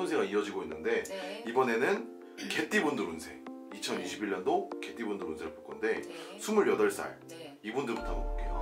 운세가 이어지고 있는데 네. 이번에는 개띠분들 운세 2021년도 개띠분들 운세를 볼 건데 네. 28살 네. 이분들부터 한번 볼게요.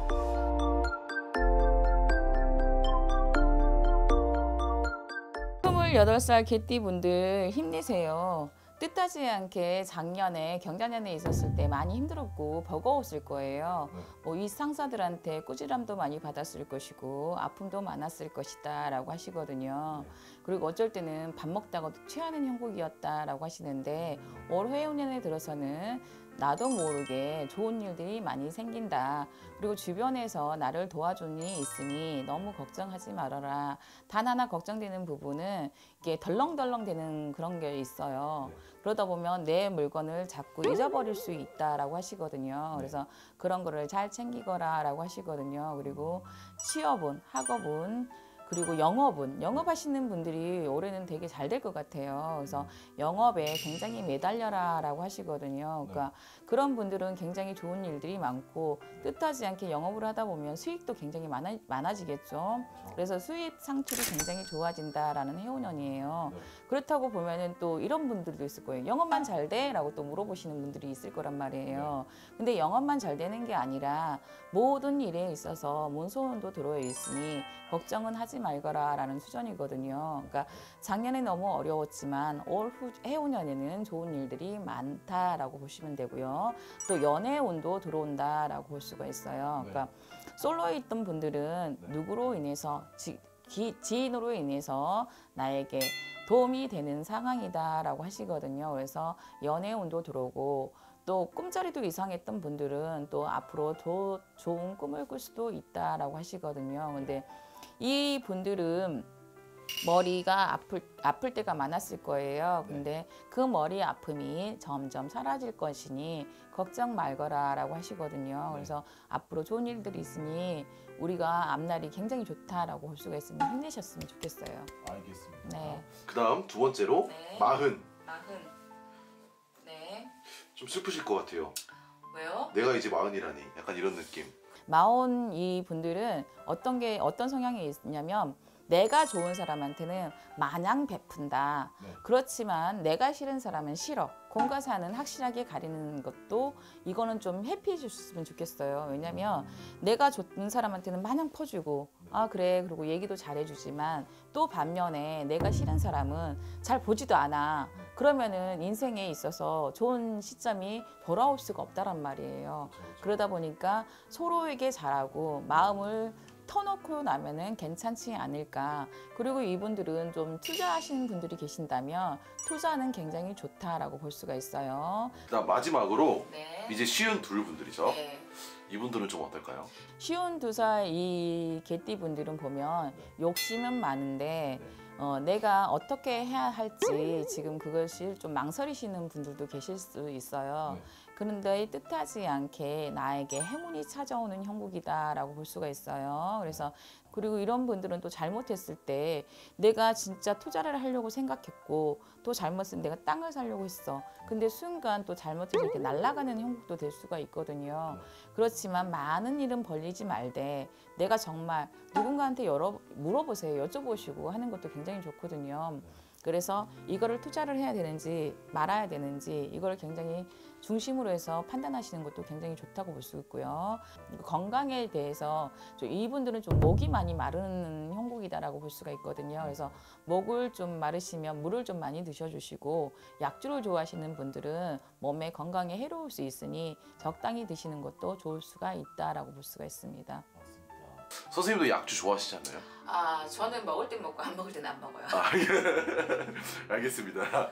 28살 개띠분들 힘내세요. 뜻하지 않게 작년에 경자년에 있었을 때 많이 힘들었고 버거웠을 거예요. 뭐 이 상사들한테 꾸지람도 많이 받았을 것이고 아픔도 많았을 것이다 라고 하시거든요. 그리고 어쩔 때는 밥 먹다가도 취하는 형국이었다라고 하시는데 올 해운년에 들어서는 나도 모르게 좋은 일들이 많이 생긴다. 그리고 주변에서 나를 도와준 일이 있으니 너무 걱정하지 말아라. 단 하나 걱정되는 부분은 이게 덜렁덜렁 되는 그런 게 있어요. 그러다 보면 내 물건을 자꾸 잊어버릴 수 있다라고 하시거든요. 그래서 그런 거를 잘 챙기거라 라고 하시거든요. 그리고 취업운, 학업운, 그리고 영업하시는 분들이 올해는 되게 잘 될 것 같아요. 그래서 영업에 굉장히 매달려라 라고 하시거든요. 그러니까 그런 분들은 굉장히 좋은 일들이 많고 뜻하지 않게 영업을 하다 보면 수익도 굉장히 많아지겠죠. 그래서 수입 상출이 굉장히 좋아진다라는 해운년이에요. 그렇다고 보면은 또 이런 분들도 있을 거예요. 영업만 잘 돼? 라고 또 물어보시는 분들이 있을 거란 말이에요. 근데 영업만 잘 되는 게 아니라 모든 일에 있어서 문소운도 들어와 있으니 걱정은 하지 말거라 라는 수전이거든요. 그러니까 작년에 너무 어려웠지만 올 해운년에는 좋은 일들이 많다라고 보시면 되고요. 또 연애운도 들어온다라고 볼 수가 있어요. 그러니까 솔로에 있던 분들은 누구로 인해서 지인으로 인해서 나에게 도움이 되는 상황이다라고 하시거든요. 그래서 연애운도 들어오고 또 꿈자리도 이상했던 분들은 또 앞으로 더 좋은 꿈을 꿀 수도 있다라고 하시거든요. 근데 이 분들은 머리가 아플 때가 많았을 거예요. 근데 그 머리 아픔이 점점 사라질 것이니 걱정 말거라 라고 하시거든요. 그래서 앞으로 좋은 일들이 있으니 우리가 앞날이 굉장히 좋다라고 볼 수가 있으면 힘내셨으면 좋겠어요. 알겠습니다. 네. 그 다음 두 번째로 마흔. 네. 좀 슬프실 것 같아요. 왜요? 내가 이제 마흔이라니 약간 이런 느낌. 마흔 이 분들은 어떤 성향이 있냐면 내가 좋은 사람한테는 마냥 베푼다. 그렇지만 내가 싫은 사람은 싫어. 공과 사는 확실하게 가리는 것도 이거는 좀 해피해 줬으면 좋겠어요. 왜냐면 내가 좋은 사람한테는 마냥 퍼주고 아 그래 그리고 얘기도 잘해주지만 또 반면에 내가 싫은 사람은 잘 보지도 않아. 그러면은 인생에 있어서 좋은 시점이 돌아올 수가 없다란 말이에요. 그러다 보니까 서로에게 잘하고 마음을 터놓고 나면은 괜찮지 않을까. 그리고 이분들은 좀 투자하시는 분들이 계신다면 투자는 굉장히 좋다라고 볼 수가 있어요. 그다음 마지막으로 이제 52 분들이죠. 네. 이분들은 좀 어떨까요? 52살 이 개띠분들은 보면 욕심은 많은데 내가 어떻게 해야 할지 지금 그것이 좀 망설이시는 분들도 계실 수 있어요. 그런데 뜻하지 않게 나에게 행운이 찾아오는 형국이다라고 볼 수가 있어요. 그래서 그리고 이런 분들은 또 잘못했을 때 내가 진짜 투자를 하려고 생각했고 또 잘못은 내가 땅을 사려고 했어. 근데 순간 또 잘못해서 이렇게 날아가는 형국도 될 수가 있거든요. 그렇지만 많은 일은 벌리지 말되 내가 정말 누군가한테 물어보세요. 여쭤보시고 하는 것도 굉장히 좋거든요. 그래서 이거를 투자를 해야 되는지 말아야 되는지 이걸 굉장히 중심으로 해서 판단하시는 것도 굉장히 좋다고 볼 수 있고요. 건강에 대해서 이분들은 좀 목이 많이 마르는 형국이다라고 볼 수가 있거든요. 그래서 목을 좀 마르시면 물을 좀 많이 드셔주시고 약주를 좋아하시는 분들은 몸에 건강에 해로울 수 있으니 적당히 드시는 것도 좋을 수가 있다라고 볼 수가 있습니다. 선생님도 약주 좋아하시지 않나요? 아 저는 먹을 땐 먹고 안 먹을 땐 안 먹어요. 알겠습니다.